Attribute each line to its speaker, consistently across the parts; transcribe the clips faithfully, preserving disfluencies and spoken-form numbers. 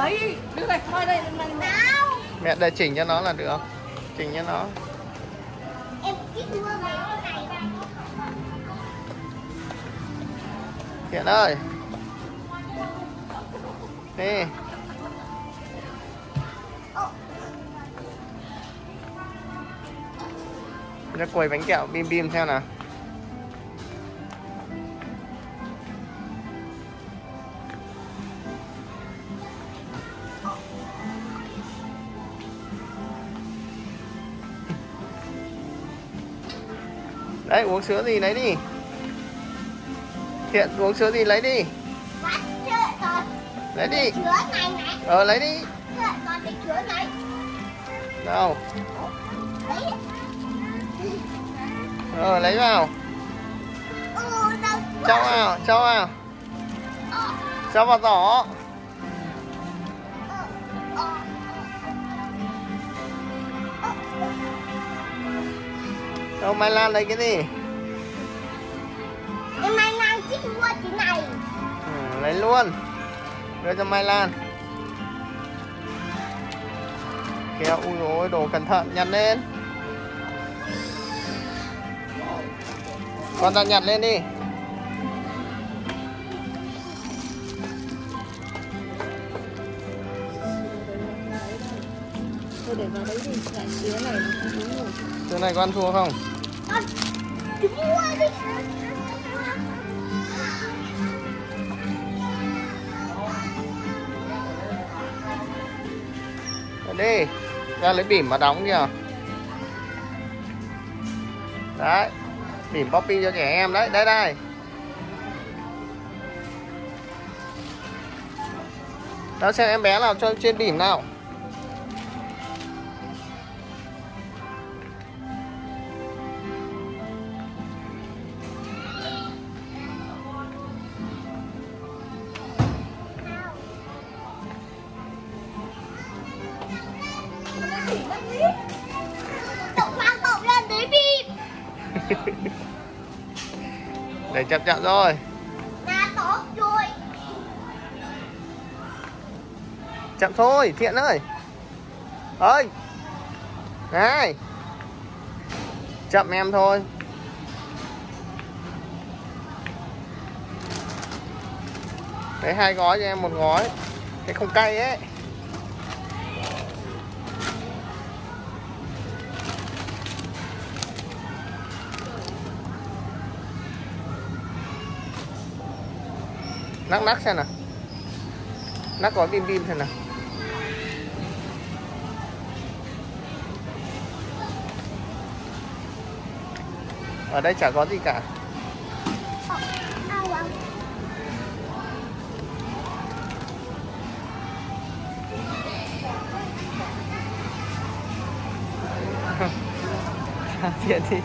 Speaker 1: Đấy, đưa này, coi đây, này, nào.
Speaker 2: Mẹ để chỉnh cho nó là được. Chỉnh cho nó.
Speaker 3: Em thích mua mấy cái này.
Speaker 2: Thiện ơi. Đi. Ra quầy bánh kẹo bim bim theo nào. Đấy, uống sữa gì lấy đi. Thiện uống sữa gì lấy đi. Lấy đi. Ờ lấy đi. Đâu. Ờ lấy vào. Cho vào, cho vào. Cho vào giỏ. Đâu Mai Lan lấy cái gì?
Speaker 3: Em Mai Lan thích mua cái này.
Speaker 2: Ừ, lấy luôn. Đưa cho Mai Lan. Kìa, ui dồi, đồ cẩn thận, nhặt lên. Con ta nhặt lên đi.
Speaker 1: Thôi để vào đấy đi, lại sứa này nó không uống rồi.
Speaker 2: Sữa này con thua không?
Speaker 3: Con, cứ mua đi.
Speaker 2: Đi, ra lấy bỉm mà đóng kìa. Đấy, bỉm Poppy cho trẻ em đấy, đây đây. Đó, xem em bé nào cho trên bỉm nào.
Speaker 3: Cậu mang cậu lên đấy bìm.
Speaker 2: Để chậm chậm rồi.
Speaker 3: Đã tốt rồi.
Speaker 2: Chậm thôi, Thiện ơi. Ơi. Này. Chậm em thôi. Đấy, hai gói cho em một gói. Cái không cay ấy. Nắc nắc xem nào. Nắc gói bim bim xem nào. Ở đây chả có gì cả. Thiện đi.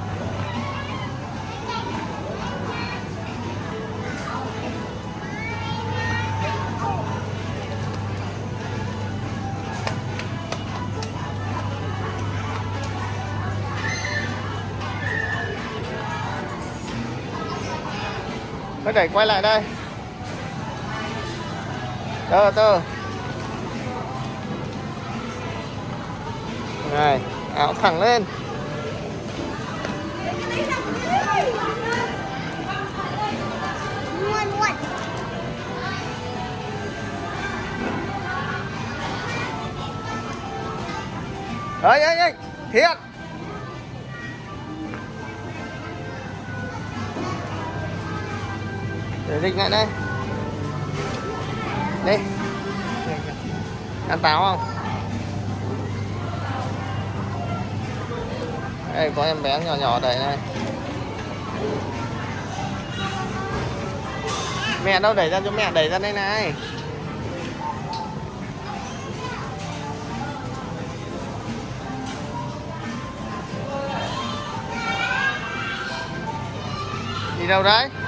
Speaker 2: Mới đẩy quay lại đây. Tơ tơ. Này, áo thẳng lên.
Speaker 3: Luôn luôn.
Speaker 2: Ơi ơi ơi, Thiện. Để dịch lại đây. Đi. Ăn táo không? Đây có em bé nhỏ nhỏ đẩy này. Mẹ đâu, đẩy ra cho mẹ, đẩy ra đây này. Đi đâu đấy?